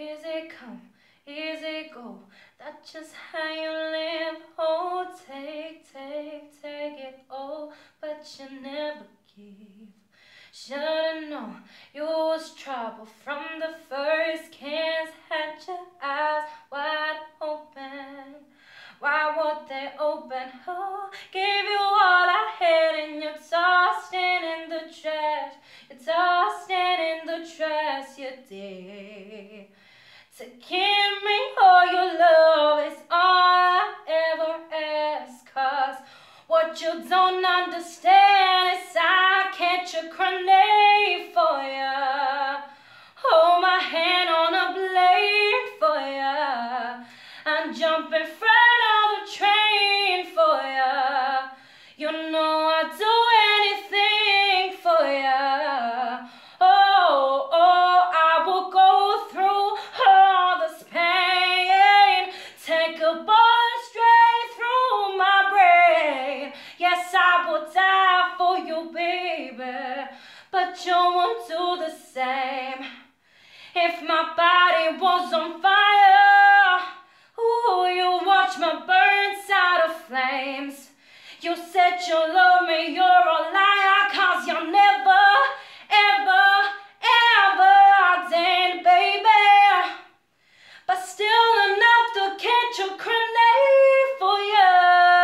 Easy come, easy go, that's just how you live. Oh, take it all, but you never give. Should've known you was trouble from the first. Can't had your eyes wide open. Why would they open? Oh, gave you all I had and you tossed it in the trash. You tossed it in the trash, you did. To give me all your love is all I ever ask. 'Cause what you don't understand is I catch a grenade for ya. Hold my hand on a blade for ya. And jump in front of a train for ya. You know I'd do anything for ya. Oh, I will go through all this pain. Take a bullet straight through my brain. Yes, I will die for you, baby, but you won't do the same. If my body was on fire, ooh, you watch me burn inside of flames. You said you love me, you're a liar, 'cause you never, ever, ever did, baby. But still enough to catch a grenade for ya.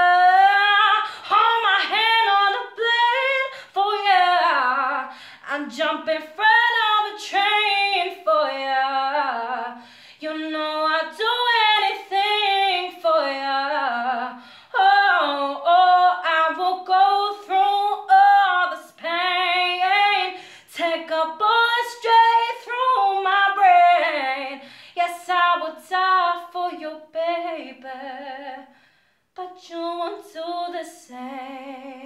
Hold my hand on the blade for ya. And jump in front of a train for ya. You know I'd do anything for ya. Oh, I will go through all this pain. Take a bullet straight through my brain. Yes, I would die for you, baby, but you won't do the same.